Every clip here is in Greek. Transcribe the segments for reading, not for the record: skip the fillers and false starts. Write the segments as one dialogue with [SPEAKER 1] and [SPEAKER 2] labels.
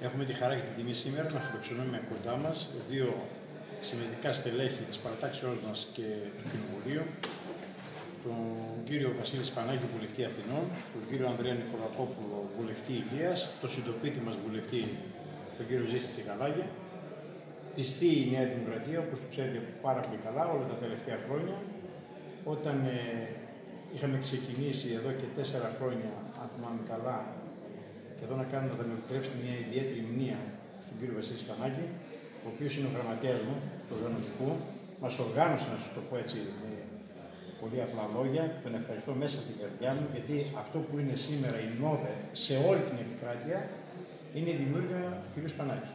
[SPEAKER 1] Έχουμε τη χαρά και την τιμή σήμερα να φιλοξενούμε κοντά μας δύο συμμετρικά στελέχη της παρατάξεώς μας και του Κοινοβουλίου, τον κύριο Βασίλη Σπανάκη, βουλευτή Αθηνών, τον κύριο Ανδρέα Νικολακόπουλο, βουλευτή Ηλίας, τον συντοπίτη μας βουλευτή, τον κύριο Ζήστη Τσικαλάκη. Πιστή η Νέα Δημοκρατία, όπως το ξέρετε πάρα πολύ καλά, όλα τα τελευταία χρόνια, όταν είχαμε ξεκινήσει εδώ και 4 χρόνια, αν θυμάμαι καλά, και εδώ να κάνουμε, θα με επιτρέψετε, μια ιδιαίτερη μνήμα στον κύριο Βασίλη Σπανάκη, ο οποίος είναι ο γραμματέας μου, του οργανωτικού, μας οργάνωσε, να σας το πω έτσι με πολύ απλά λόγια, τον ευχαριστώ μέσα από την καρδιά μου, γιατί αυτό που είναι σήμερα η ΝΟΔΕ σε όλη την επικράτεια είναι η δημιουργία του κύριου Σπανάκη.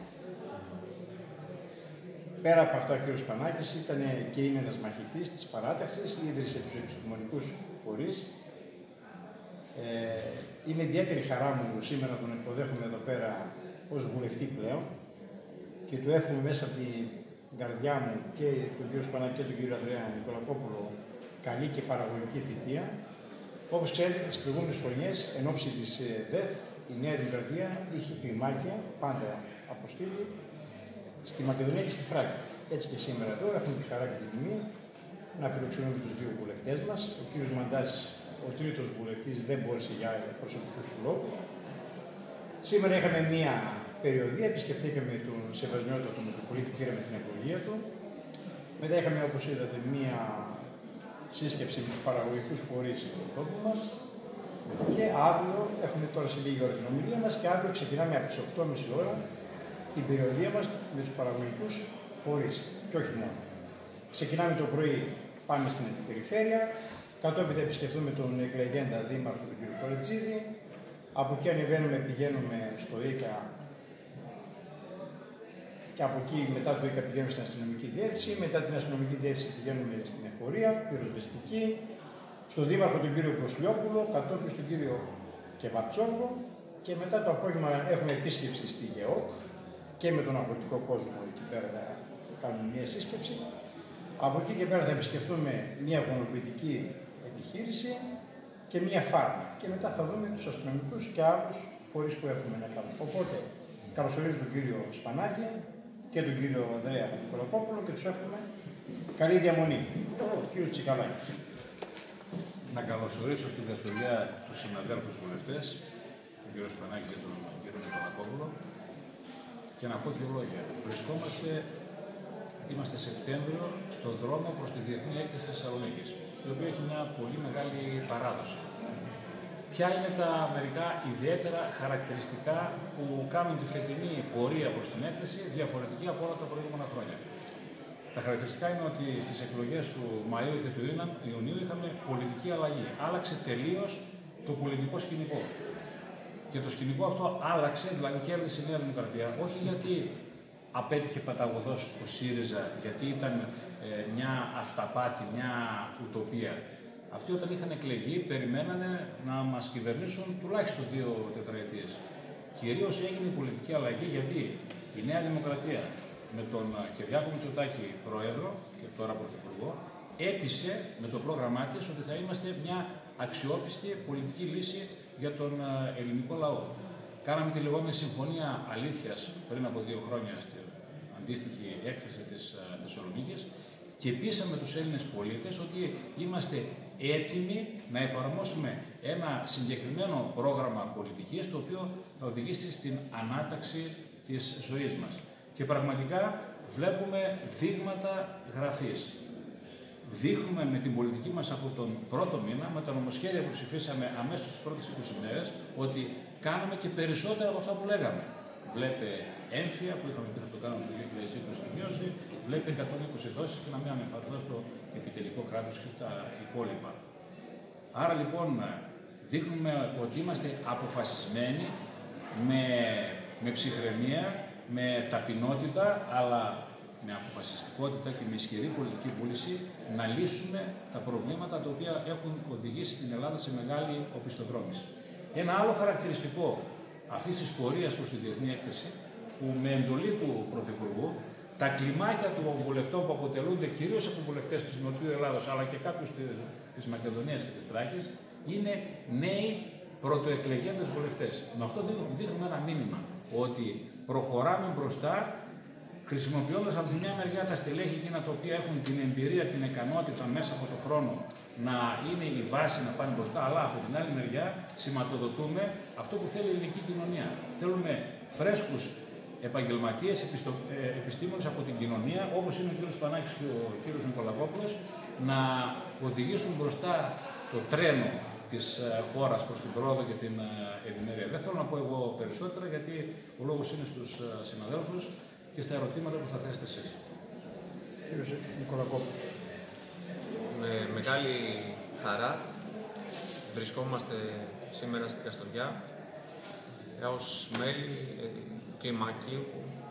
[SPEAKER 1] Πέρα από αυτά, ο κ. Σπανάκης ήταν και είναι ένας μαχητής της παράταξης, ίδρυσε τους επιστημονικούς φορείς. Είναι ιδιαίτερη χαρά μου σήμερα τον υποδέχομαι εδώ πέρα ως βουλευτή πλέον και του εύχομαι μέσα από την καρδιά μου και τον κ. Σπανάκη και τον κ. Ανδρέα Νικολακόπουλο καλή και παραγωγική θητεία. Όπως ξέρετε, τις προηγούμενες χρονιές, εν ώψη της ΔΕΘ, η Νέα Δημοκρατία είχε κλιμάκια, πάντα αποστήλει, στη Μακεδονία και στη Θράκη. Έτσι και σήμερα εδώ έχουμε τη χαρά και την τιμή να φιλοξενούμε τους δύο βουλευτές μας. Ο κ. Μαντάς, ο τρίτος βουλευτής, δεν μπόρεσε για προσωπικούς λόγους. Σήμερα είχαμε μία περιοδία, επισκεφτήκαμε τον Σεβασμιότατο Μητροπολίτη, πήραμε την ευλογία του. Μετά είχαμε, όπως είδατε, μία σύσκεψη με τους παραγωγικούς φορείς του τόπου μας. Και αύριο, έχουμε τώρα σε λίγη ώρα την ομιλία μας, και αύριο ξεκινάμε από τις 8.30 ώρα την περιοδία μας με τους παραγωγικούς φορείς. Και όχι μόνο. Ξεκινάμε το πρωί, πάμε στην Περιφέρεια. Κατόπιν θα επισκεφθούμε τον εκλεγέντα δήμαρχο του κ. Κορετζίδη. Από εκεί ανεβαίνουμε, πηγαίνουμε στο ΙΚΑ και από εκεί μετά το ΙΚΑ πηγαίνουμε στην αστυνομική διεύθυνση. Μετά την αστυνομική διεύθυνση πηγαίνουμε στην εφορία, πυροσβεστική, στον δήμαρχο τον κ. Κοσλιόπουλο, κατόπιν στον κ. Κεβατσόβο και μετά το απόγευμα έχουμε επίσκεψη στη ΓΕΟΚ και με τον αγροτικό κόσμο εκεί πέρα θα κάνουμε μια σύσκεψη. Από εκεί και πέρα θα επισκεφτούμε μια γονοποιητική επιχείρηση και μια φάρμα. Και μετά θα δούμε τους αστυνομικούς και άλλους φορείς που έχουμε να κάνουμε. Οπότε, καλωσορίζω τον κύριο Σπανάκη και τον κύριο Ανδρέα Νικολακόπουλο και τους εύχομαι καλή διαμονή. Κύριο Τσικαλάκη.
[SPEAKER 2] Να καλωσορίσω στην Καστοριά τους συναδέλφους βουλευτές, τον κύριο Σπανάκη και τον κύριο Νικολακόπουλο, και να πω δύο λόγια. Είμαστε Σεπτέμβριο στον δρόμο προς τη Διεθνή Έκθεση Θεσσαλονίκης, η οποία έχει μια πολύ μεγάλη παράδοση. Ποια είναι τα μερικά ιδιαίτερα χαρακτηριστικά που κάνουν τη φετινή πορεία προς την έκθεση διαφορετική από όλα τα προηγούμενα χρόνια? Τα χαρακτηριστικά είναι ότι στις εκλογές του Μαΐου και του Ιουνίου είχαμε πολιτική αλλαγή. Άλλαξε τελείως το πολιτικό σκηνικό. Και το σκηνικό αυτό άλλαξε, δηλαδή κέρδισε η Νέα Δημοκρατία, όχι γιατί απέτυχε παταγωδός ο ΣΥΡΙΖΑ, γιατί ήταν μια αυταπάτη, μια ουτοπία. Αυτοί όταν είχαν εκλεγεί περιμένανε να μας κυβερνήσουν τουλάχιστον 2 τετραετίες. Κυρίως έγινε η πολιτική αλλαγή γιατί η Νέα Δημοκρατία με τον Κυριάκο Μητσοτάκη πρόεδρο και τώρα πρωθυπουργό έπεισε με το πρόγραμμά της ότι θα είμαστε μια αξιόπιστη πολιτική λύση για τον ελληνικό λαό. Κάναμε τη λεγόμενη Συμφωνία Αλήθειας πριν από 2 χρόνια στην αντίστοιχη έκθεση της Θεσσαλονίκης και πείσαμε τους Έλληνες πολίτες ότι είμαστε έτοιμοι να εφαρμόσουμε ένα συγκεκριμένο πρόγραμμα πολιτικής το οποίο θα οδηγήσει στην ανάταξη της ζωής μας. Και πραγματικά βλέπουμε δείγματα γραφής. Δείχνουμε με την πολιτική μας από τον πρώτο μήνα, με τα νομοσχέδια που ψηφίσαμε αμέσως στις πρώτες 20 μέρες, ότι κάναμε και περισσότερα από αυτά που λέγαμε. Βλέπε έμφυα που είχαμε πει θα το κάνουμε το 2020 στη μείωση, βλέπει 120 δόσεις και να μην ανεφατώ στο επιτελικό κράτος και τα υπόλοιπα. Άρα λοιπόν δείχνουμε ότι είμαστε αποφασισμένοι με ψυχραιμία, με ταπεινότητα, αλλά με αποφασιστικότητα και με ισχυρή πολιτική βούληση να λύσουμε τα προβλήματα τα οποία έχουν οδηγήσει την Ελλάδα σε μεγάλη οπισθοδρόμηση. Ένα άλλο χαρακτηριστικό αυτής της πορείας προς τη Διεθνή Έκθεση, που με εντολή του Πρωθυπουργού, τα κλιμάκια των βουλευτών που αποτελούνται κυρίως από βουλευτές της Νοτιού Ελλάδος αλλά και κάποιους της Μακεδονίας και της Θράκης, είναι νέοι πρωτοεκλεγέντες βουλευτές. Με αυτό δίνουμε ένα μήνυμα. ότι προχωράμε μπροστά χρησιμοποιώντας από τη μια μεριά τα στελέχη εκείνα τα οποία έχουν την εμπειρία, την ικανότητα μέσα από τον χρόνο να είναι η βάση να πάνε μπροστά, αλλά από την άλλη μεριά σηματοδοτούμε αυτό που θέλει η ελληνική κοινωνία. Θέλουμε φρέσκους επαγγελματίες, επιστήμονες από την κοινωνία, όπως είναι ο κ. Σπανάκης και ο κ. Νικολακόπουλος, να οδηγήσουν μπροστά το τρένο της χώρας προς την πρόοδο και την ευημερία. Δεν θέλω να πω εγώ περισσότερα, γιατί ο λόγος είναι στους συναδέλφους και στα ερωτήματα που θα θέσετε εσείς.
[SPEAKER 1] Κύριε Νικολακόπουλο.
[SPEAKER 3] Με μεγάλη χαρά βρισκόμαστε σήμερα στην Καστοριά ως μέλη κλιμακίου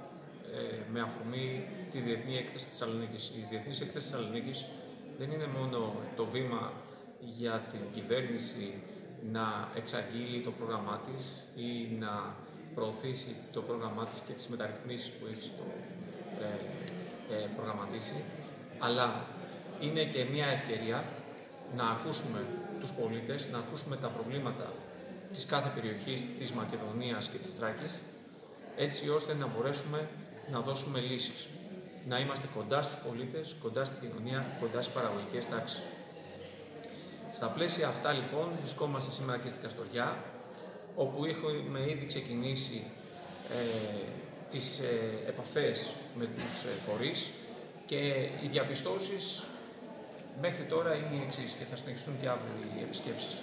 [SPEAKER 3] με αφορμή τη Διεθνή Έκθεση της Θεσσαλονίκης. Η Διεθνής Έκθεση της Θεσσαλονίκης δεν είναι μόνο το βήμα για την κυβέρνηση να εξαγγείλει το πρόγραμμά της ή να προωθήσει το πρόγραμμά της και τις μεταρρυθμίσεις που έχει προγραμματίσει, αλλά είναι και μια ευκαιρία να ακούσουμε τους πολίτες, να ακούσουμε τα προβλήματα της κάθε περιοχής της Μακεδονίας και της Θράκης, έτσι ώστε να μπορέσουμε να δώσουμε λύσεις. Να είμαστε κοντά στους πολίτες, κοντά στην κοινωνία, κοντά στις παραγωγικές τάξεις. Στα πλαίσια αυτά λοιπόν βρισκόμαστε σήμερα και στην Καστοριά, όπου έχουμε ήδη ξεκινήσει τις επαφές με τους φορείς και οι διαπιστώσεις μέχρι τώρα είναι οι εξής και θα συνεχιστούν και αύριο οι επισκέψεις.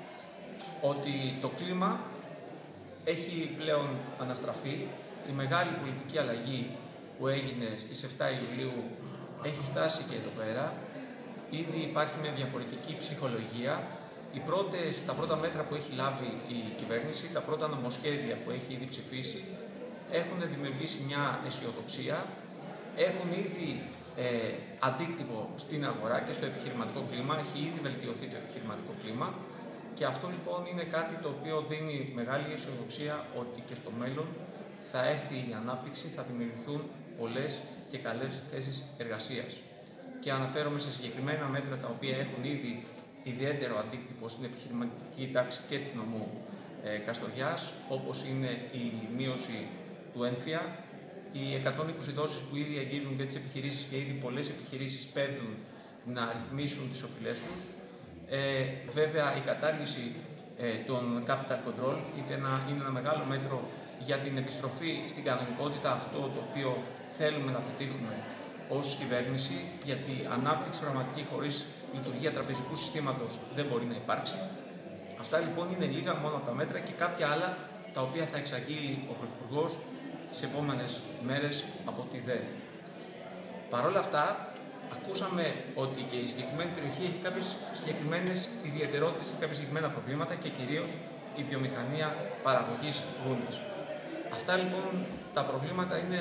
[SPEAKER 3] Ότι το κλίμα έχει πλέον αναστραφεί, η μεγάλη πολιτική αλλαγή που έγινε στις 7 Ιουλίου έχει φτάσει και εδώ πέρα, ήδη υπάρχει μια διαφορετική ψυχολογία. Τα πρώτα μέτρα που έχει λάβει η κυβέρνηση, τα πρώτα νομοσχέδια που έχει ήδη ψηφίσει, έχουν δημιουργήσει μια αισιοδοξία, έχουν ήδη αντίκτυπο στην αγορά και στο επιχειρηματικό κλίμα, έχει ήδη βελτιωθεί το επιχειρηματικό κλίμα και αυτό λοιπόν είναι κάτι το οποίο δίνει μεγάλη αισιοδοξία ότι και στο μέλλον θα έρθει η ανάπτυξη, θα δημιουργηθούν πολλές και καλές θέσεις εργασίας. Και αναφέρομαι σε συγκεκριμένα μέτρα τα οποία έχουν ήδη ιδιαίτερο αντίκτυπο στην επιχειρηματική τάξη και του νομού Καστοριάς, όπως είναι η μείωση του έμφυα, οι 120 δόσεις που ήδη αγγίζουν και τις επιχειρήσεις και ήδη πολλές επιχειρήσεις παίρνουν να ρυθμίσουν τις οφειλές τους. Βέβαια, η κατάργηση των capital control είναι ένα μεγάλο μέτρο για την επιστροφή στην κανονικότητα, αυτό το οποίο θέλουμε να πετύχουμε ως κυβέρνηση, γιατί ανάπτυξη πραγματική χωρίς λειτουργία τραπεζικού συστήματος δεν μπορεί να υπάρξει. Αυτά λοιπόν είναι λίγα μόνο από τα μέτρα και κάποια άλλα τα οποία θα εξαγγείλει ο Πρωθυπουργός τις επόμενες μέρες από τη ΔΕΘ. Παρ' όλα αυτά, ακούσαμε ότι και η συγκεκριμένη περιοχή έχει κάποιες συγκεκριμένες ιδιαιτερότητες και κάποια συγκεκριμένα προβλήματα και κυρίως η βιομηχανία παραγωγής γούνης. Αυτά λοιπόν τα προβλήματα είναι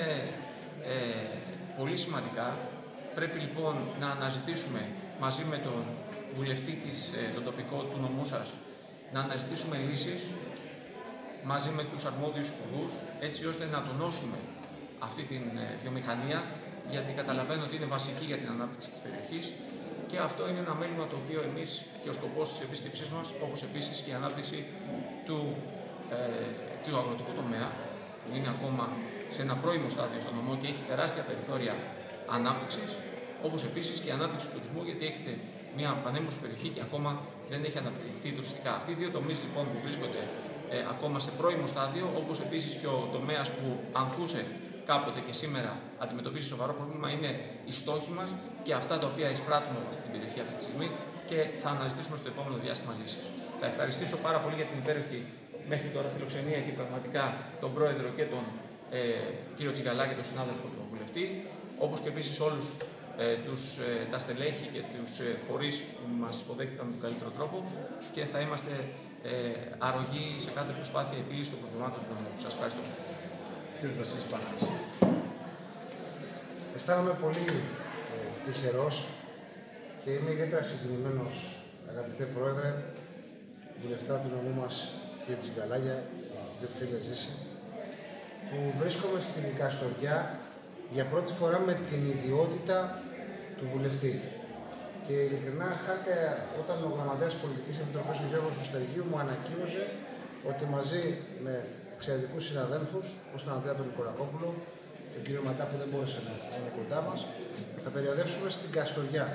[SPEAKER 3] πολύ σημαντικά. Πρέπει λοιπόν να αναζητήσουμε μαζί με τον βουλευτή τον τοπικό του νομού σας, να αναζητήσουμε λύσεις μαζί με τους αρμόδιους υπουργούς, έτσι ώστε να τονώσουμε αυτή τη βιομηχανία, γιατί καταλαβαίνω ότι είναι βασική για την ανάπτυξη της περιοχής και αυτό είναι ένα μέλημα το οποίο εμείς και ο σκοπός της επίσκεψής μας, όπως επίσης και η ανάπτυξη του αγροτικού τομέα, που είναι ακόμα σε ένα πρώιμο στάδιο στο νομό και έχει τεράστια περιθώρια ανάπτυξης, όπως επίσης και η ανάπτυξη του τουρισμού, γιατί έχετε μια πανέμορφη περιοχή και ακόμα δεν έχει αναπτυχθεί τουριστικά. Αυτοί οι δύο τομείς λοιπόν που βρίσκονται ακόμα σε πρώιμο στάδιο, όπως επίσης και ο τομέας που ανθούσε κάποτε και σήμερα αντιμετωπίζει σοβαρό πρόβλημα, είναι οι στόχοι μας και αυτά τα οποία εισπράττουμε από αυτή την περιοχή αυτή τη στιγμή και θα αναζητήσουμε στο επόμενο διάστημα λύσεις. Θα ευχαριστήσω πάρα πολύ για την υπέροχη μέχρι τώρα φιλοξενία και πραγματικά τον Πρόεδρο και τον κύριο Τσιγκαλά και τον συνάδελφο τον βουλευτή, όπως και επίσης όλους τα στελέχη και τους φορείς που μας υποδέχτηκαν με τον καλύτερο τρόπο και θα είμαστε αρρωγοί σε κάθε προσπάθεια επίλυσης των προβλημάτων του νομού. Σας ευχαριστώ.
[SPEAKER 1] Κύριος Βασίλης Πανάκης.
[SPEAKER 4] Αισθάνομαι πολύ τυχερός και είμαι ιδιαίτερα συγκινημένος, αγαπητέ Πρόεδρε, βουλευτά του νομού μας, κύριε Τσιγκαλάγια, αγαπητέ φίλε Ζήση, που βρίσκομαι στην Καστοριά για πρώτη φορά με την ιδιότητα του βουλευτή. Και ειλικρινά χάρηκα όταν ο Γραμματέας Πολιτικής Επιτροπής, ο Γιώργος Οστεργίου, μου ανακοίνωσε ότι μαζί με εξαιρετικούς συναδέλφους, όπως τον Ανδρέα τον Νικολακόπουλο, τον κύριο Ματά που δεν μπόρεσε να είναι κοντά μας. Θα περιοδεύσουμε στην Καστοριά.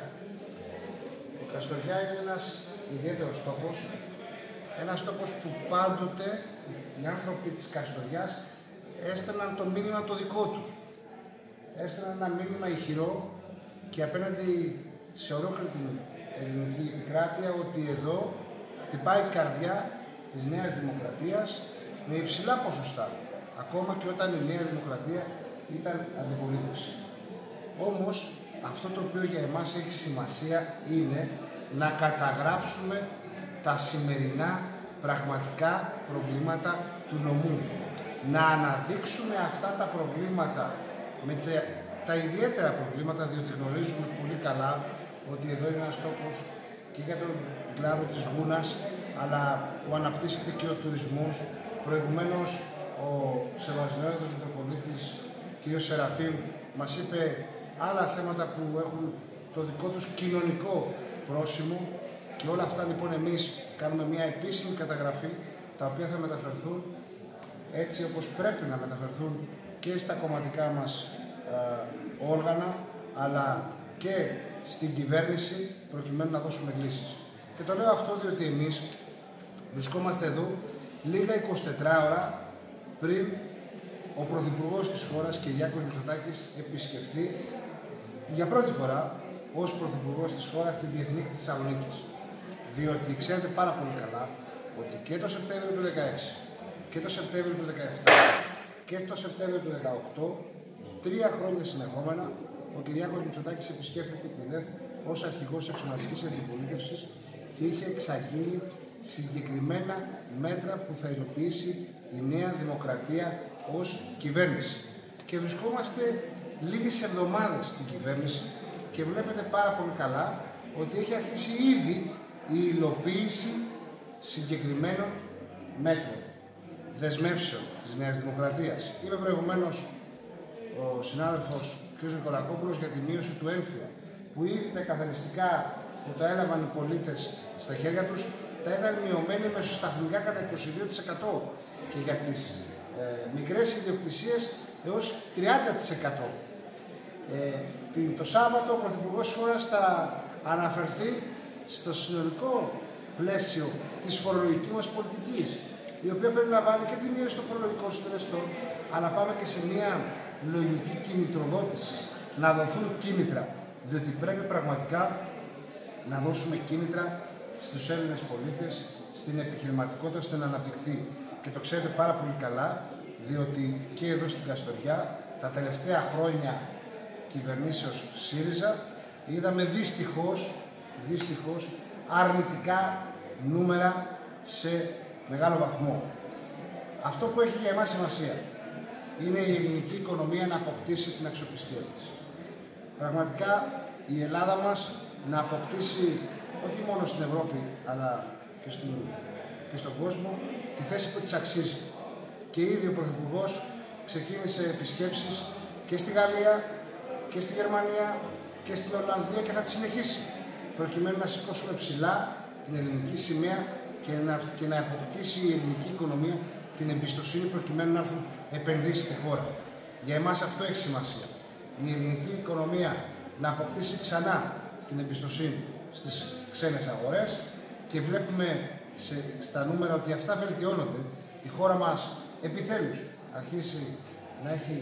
[SPEAKER 4] Η Καστοριά είναι ένας ιδιαίτερος τόπος, ένας τόπος που πάντοτε οι άνθρωποι της Καστοριάς έστελναν το μήνυμα το δικό τους. Έστελναν ένα μήνυμα ηχηρό και απέναντι σε ολόκληρη την ελληνική επικράτεια ότι εδώ χτυπάει η καρδιά της Νέας Δημοκρατίας με υψηλά ποσοστά, ακόμα και όταν η Νέα Δημοκρατία ήταν αντιπολίτευση. Όμως, αυτό το οποίο για εμάς έχει σημασία είναι να καταγράψουμε τα σημερινά πραγματικά προβλήματα του νομού. Να αναδείξουμε αυτά τα προβλήματα με τα ιδιαίτερα προβλήματα, διότι γνωρίζουμε πολύ καλά ότι εδώ είναι ένας τόπος και για τον κλάδο της γούνας, αλλά που αναπτύσσεται και ο τουρισμός. Προηγουμένως ο Σεβασμιότατος Μητροπολίτης κ. Σεραφείμ μας είπε άλλα θέματα που έχουν το δικό τους κοινωνικό πρόσημο και όλα αυτά λοιπόν εμείς κάνουμε μια επίσημη καταγραφή τα οποία θα μεταφερθούν έτσι όπως πρέπει να μεταφερθούν και στα κομματικά μας όργανα αλλά και στην κυβέρνηση προκειμένου να δώσουμε λύσεις. Και το λέω αυτό διότι εμείς βρισκόμαστε εδώ λίγα 24 ώρα πριν ο Πρωθυπουργός της χώρας Κυριάκος Μητσοτάκης επισκεφθεί για πρώτη φορά ως Πρωθυπουργός της χώρας στην Διεθνή Έκθεση Θεσσαλονίκης. Διότι ξέρετε πάρα πολύ καλά ότι και το Σεπτέμβριο του 2016 και το Σεπτέμβριο του 2017 και το Σεπτέμβριο του 2018, 3 χρόνια συνεχόμενα, ο Κυριάκος Μητσοτάκης επισκέφθηκε τη ΔΕΘ ως αρχηγός εξωματικής αντιπολίτευσης και είχε εξαγγείλει συγκεκριμένα μέτρα που θα υλοποιήσει η Νέα Δημοκρατία ως κυβέρνηση. Και βρισκόμαστε λίγες εβδομάδες στην κυβέρνηση και βλέπετε πάρα πολύ καλά ότι έχει αρχίσει ήδη η υλοποίηση συγκεκριμένων μέτρων, δεσμεύσεων της Νέας Δημοκρατίας. Είπε προηγουμένως ο συνάδελφος κ. Νικολακόπουλος για τη μείωση του έμφυα, που ήδη τα καθαριστικά που τα έλαβαν οι πολίτες στα χέρια τους τα είδαν μειωμένοι μεσοσταθμικά κατά 22% και για τις μικρές ιδιοκτησίες έως 30%. Το Σάββατο ο Πρωθυπουργός της χώρας θα αναφερθεί στο συνολικό πλαίσιο της φορολογικής μας πολιτικής, η οποία περιλαμβάνει και τη μείωση των φορολογικών συντελεστών, αλλά πάμε και σε μια λογική κινητροδότηση, να δοθούν κίνητρα, διότι πρέπει πραγματικά να δώσουμε κίνητρα στους Έλληνες πολίτες, στην επιχειρηματικότητα, ώστε να αναπτυχθεί. Και το ξέρετε πάρα πολύ καλά, διότι και εδώ στην Καστοριά, τα τελευταία χρόνια κυβερνήσεως ΣΥΡΙΖΑ, είδαμε δυστυχώς αρνητικά νούμερα σε μεγάλο βαθμό. Αυτό που έχει για εμάς σημασία είναι η ελληνική οικονομία να αποκτήσει την αξιοπιστία της. Πραγματικά η Ελλάδα μας να αποκτήσει όχι μόνο στην Ευρώπη αλλά και στον κόσμο τη θέση που της αξίζει. Και ήδη ο Πρωθυπουργός ξεκίνησε επισκέψεις και στη Γαλλία και στη Γερμανία και στην Ολλανδία και θα τη συνεχίσει προκειμένου να σηκώσουμε ψηλά την ελληνική σημαία και να αποκτήσει η ελληνική οικονομία την εμπιστοσύνη προκειμένου να έρθουν επενδύσεις στη χώρα. Για εμάς αυτό έχει σημασία. Η ελληνική οικονομία να αποκτήσει ξανά την εμπιστοσύνη στις ξένες αγορές και βλέπουμε στα νούμερα ότι αυτά βελτιώνονται. Η χώρα μας επιτέλους αρχίσει να έχει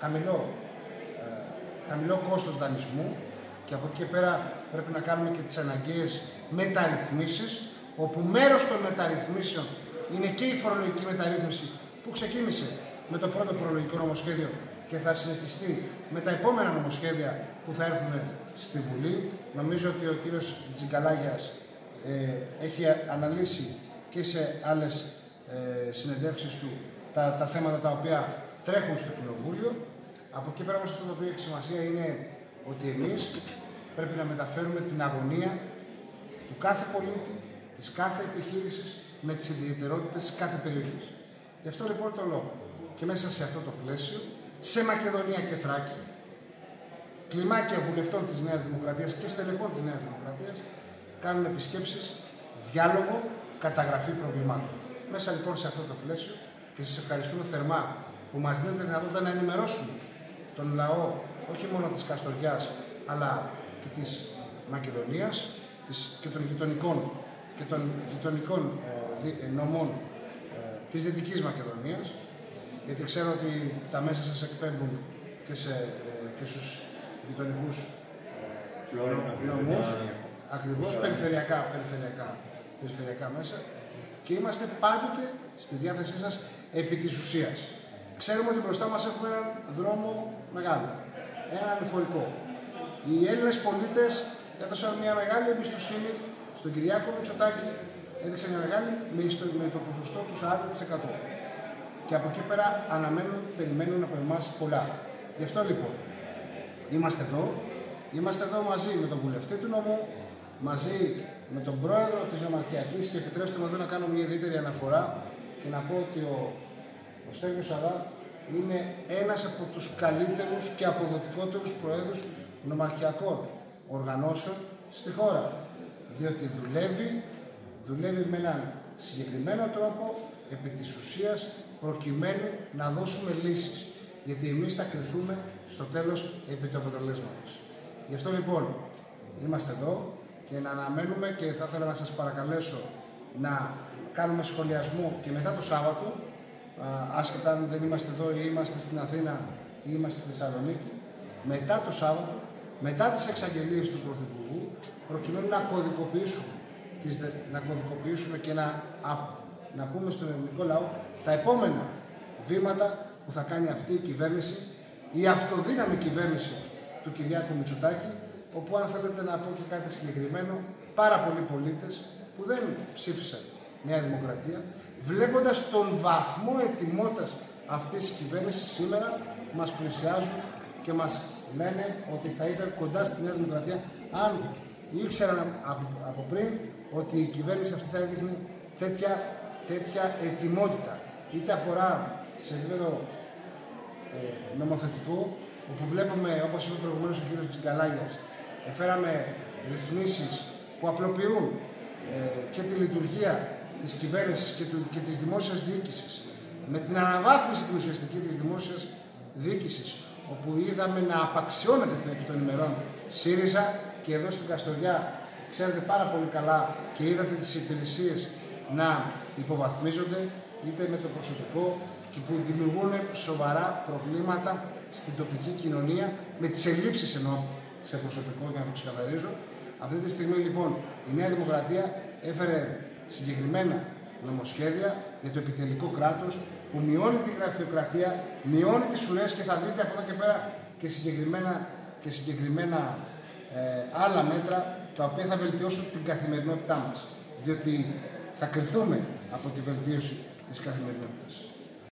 [SPEAKER 4] χαμηλό κόστος δανεισμού και από εκεί και πέρα πρέπει να κάνουμε και τις αναγκαίες μεταρρυθμίσεις, όπου μέρος των μεταρρυθμίσεων είναι και η φορολογική μεταρρύθμιση που ξεκίνησε με το πρώτο φορολογικό νομοσχέδιο και θα συνεχιστεί με τα επόμενα νομοσχέδια που θα έρθουν στη Βουλή. Νομίζω ότι ο κύριος Τζιγκαλάγιας έχει αναλύσει και σε άλλες συνεντεύξεις του τα θέματα τα οποία τρέχουν στο Κοινοβούλιο. Από εκεί πέρα αυτό το οποίο έχει σημασία είναι ότι εμείς πρέπει να μεταφέρουμε την αγωνία του κάθε πολίτη, της κάθε επιχείρησης με τις ιδιαιτερότητες της κάθε περιοχής. Γι' αυτό λοιπόν το λόγο και μέσα σε αυτό το πλαίσιο, σε Μακεδονία και Θράκη, κλιμάκια βουλευτών της Νέας Δημοκρατίας και στελεχών της Νέας Δημοκρατίας κάνουν επισκέψεις, διάλογο, καταγραφή προβλημάτων. Μέσα λοιπόν σε αυτό το πλαίσιο και σας ευχαριστούμε θερμά που μας δίνετε δυνατότητα να ενημερώσουμε τον λαό όχι μόνο της Καστοριάς αλλά και της Μακεδονίας και των γειτονικών νομών της Δυτικής Μακεδονίας, γιατί ξέρω ότι τα μέσα σας εκπέμπουν και στους γειτονικούς νομούς, ακριβώς περιφερειακά μέσα, και είμαστε πάντοτε στη διάθεσή σας επί της ουσίας. Ξέρουμε ότι μπροστά μας έχουμε έναν δρόμο μεγάλο, ένα ανηφορικό. Οι Έλληνες πολίτες έδωσαν μια μεγάλη εμπιστοσύνη στον Κυριάκο Μητσοτάκη, έδειξαν μια μεγάλη με το ποσοστό του 40%. Και από εκεί πέρα περιμένουν από εμάς πολλά. Γι' αυτό λοιπόν είμαστε εδώ μαζί με τον βουλευτή του νομού, μαζί με τον πρόεδρο της Νομαρχιακής, και επιτρέψτε μου εδώ να κάνω μια ιδιαίτερη αναφορά και να πω ότι ο Στέλιος Σαρά είναι ένας από τους καλύτερους και αποδοτικότερους προέδρους νομαρχιακών οργανώσεων στη χώρα. Διότι δουλεύει με έναν συγκεκριμένο τρόπο, επί της ουσίας, προκειμένου να δώσουμε λύσεις. Γιατί εμείς θα κριθούμε στο τέλος επί του αποτελέσματος. Γι' αυτό λοιπόν είμαστε εδώ και να αναμένουμε, και θα ήθελα να σας παρακαλέσω να κάνουμε σχολιασμό και μετά το Σάββατο, άσχετα αν δεν είμαστε εδώ ή είμαστε στην Αθήνα ή είμαστε στη Θεσσαλονίκη, μετά το Σάββατο, μετά τις εξαγγελίες του Πρωθυπουργού, προκειμένου να κωδικοποιήσουμε και να πούμε στον ελληνικό λαό τα επόμενα βήματα που θα κάνει αυτή η κυβέρνηση, η αυτοδύναμη κυβέρνηση του Κυριάκου Μητσοτάκη, όπου, αν θέλετε να πω και κάτι συγκεκριμένο, πάρα πολλοί πολίτες που δεν ψήφισαν Νέα Δημοκρατία, βλέποντας τον βαθμό ετοιμότητας αυτής της κυβέρνησης σήμερα, μας πλησιάζουν και μας λένε ότι θα ήταν κοντά στη Νέα Δημοκρατία αν ήξεραν από πριν ότι η κυβέρνηση αυτή θα έδειχνε τέτοια ετοιμότητα. Είτε αφορά σε επίπεδο νομοθετικό, όπου βλέπουμε, όπως είπε προηγουμένως ο κ. Τζιγκαλάγιας, έφεραμε ρυθμίσεις που απλοποιούν και τη λειτουργία της κυβέρνησης και της δημόσιας διοίκησης, με την αναβάθμιση την ουσιαστική της δημόσιας διοίκησης, όπου είδαμε να απαξιώνεται επί των ημερών ΣΥΡΙΖΑ, και εδώ στην Καστοριά ξέρετε πάρα πολύ καλά και είδατε τις υπηρεσίες να υποβαθμίζονται, είτε με το προσωπικό, και που δημιουργούν σοβαρά προβλήματα στην τοπική κοινωνία, με τις ελλείψεις εννοώ σε προσωπικό, για να το ξεκαθαρίζω. Αυτή τη στιγμή λοιπόν η Νέα Δημοκρατία έφερε συγκεκριμένα νομοσχέδια για το επιτελικό κράτος, που μειώνει τη γραφειοκρατία, μειώνει τις ουρές, και θα δείτε από εδώ και πέρα και συγκεκριμένα άλλα μέτρα, τα οποία θα βελτιώσουν την καθημερινότητά μας. Διότι θα κριθούμε από τη βελτίωση της καθημερινότητας.